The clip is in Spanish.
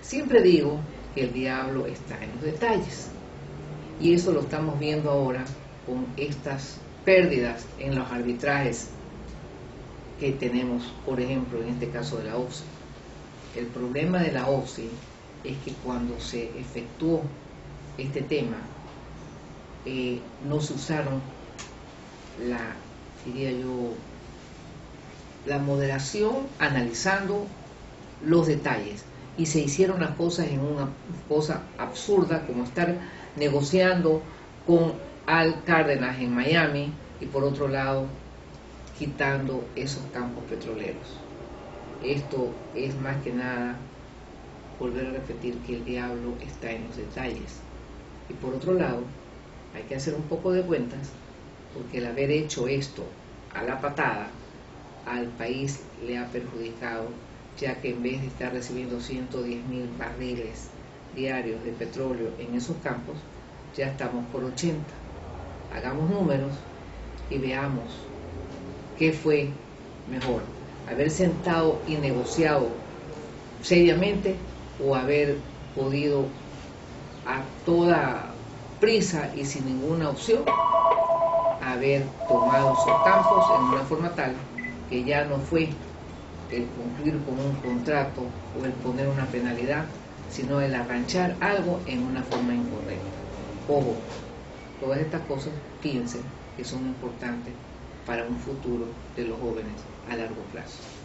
Siempre digo que el diablo está en los detalles. Y eso lo estamos viendo ahora con estas pérdidas en los arbitrajes que tenemos, por ejemplo, en este caso de la OCSE. El problema de la OCSE es que cuando se efectuó este tema, no se usaron la moderación analizando los detalles, y se hicieron las cosas en una cosa absurda, como estar negociando con Al Cárdenas en Miami y por otro lado quitando esos campos petroleros. Esto es más que nada volver a repetir que el diablo está en los detalles. Y por otro lado, hay que hacer un poco de cuentas, porque el haber hecho esto a la patada al país le ha perjudicado, ya que en vez de estar recibiendo 110.000 barriles diarios de petróleo en esos campos, ya estamos por 80. Hagamos números y veamos qué fue mejor: haber sentado y negociado seriamente, o haber podido a toda prisa y sin ninguna opción haber tomado esos campos en una forma tal que ya no fue el cumplir con un contrato o el poner una penalidad, sino el arranchar algo en una forma incorrecta. Ojo, todas estas cosas piensen que son importantes para un futuro de los jóvenes a largo plazo.